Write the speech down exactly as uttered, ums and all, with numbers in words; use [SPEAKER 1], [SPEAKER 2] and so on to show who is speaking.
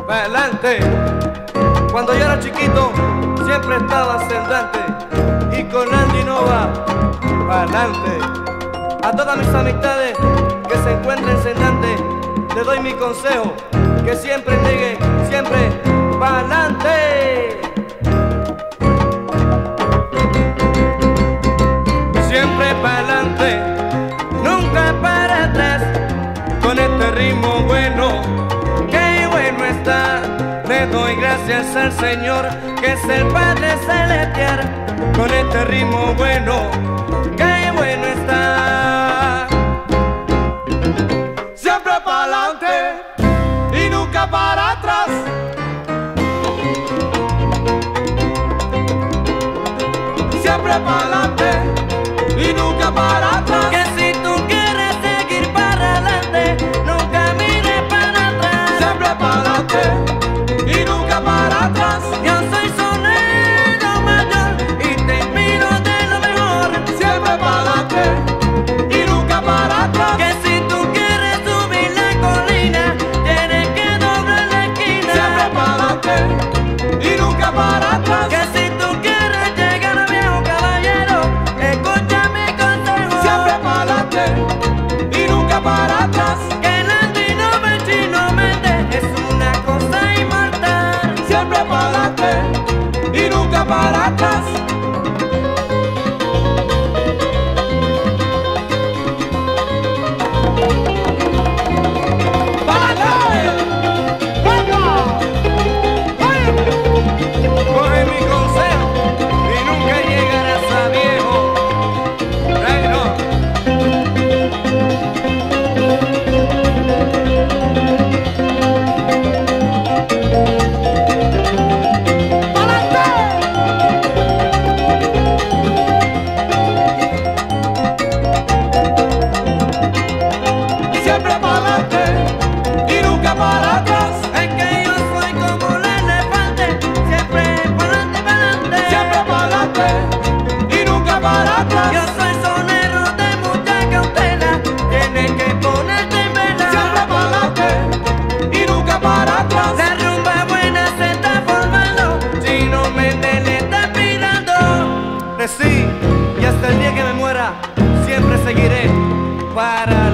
[SPEAKER 1] Palante. Cuando yo era chiquito siempre estaba ascendente y con Landy Nova, Palante. A todas mis amistades que se encuentren ascendentes les doy mi consejo, que siempre llegue, siempre Palante. Siempre pa'lante, nunca para atrás, con este ritmo bueno, qué bueno está. Le doy gracias al Señor, que es el Padre Celestial, con este ritmo bueno, qué bueno está.
[SPEAKER 2] Siempre pa'lante y nunca para atrás. Siempre pa'lante y nunca para atrás.
[SPEAKER 1] Que si tú quieres seguir para adelante, nunca mires para atrás.
[SPEAKER 2] Siempre pa'lante y nunca para atrás.
[SPEAKER 1] Yo soy sonero mayor y te inspiro de lo mejor.
[SPEAKER 2] Siempre pa'lante y nunca para atrás.
[SPEAKER 1] Que si tú quieres subir la colina, tienes que doblar la esquina.
[SPEAKER 2] Siempre pa'lante y nunca para atrás.
[SPEAKER 1] Que si tú quieres llegar a viejo caballero, escucha mi consejo.
[SPEAKER 2] Siempre pa'lante y nunca para atrás.
[SPEAKER 1] Que Landy Nova chino mente es una cosa inmortal.
[SPEAKER 2] Siempre pa'lante y nunca para atrás.
[SPEAKER 1] Coge mi consejo y nunca llegarás a viejo. Right on.
[SPEAKER 2] Siempre pa'lante y nunca para atrás.
[SPEAKER 1] Es que yo soy como el elefante, siempre pa'lante, pa'lante.
[SPEAKER 2] Siempre pa'lante y nunca para atrás.
[SPEAKER 1] Yo soy sonero de mucha cautela, tienes que ponerte en vela.
[SPEAKER 2] Siempre pa'lante y nunca para atrás.
[SPEAKER 1] La rumba buena se está formando, si no me le está inspirando. De sí, y hasta el día que me muera, siempre seguiré para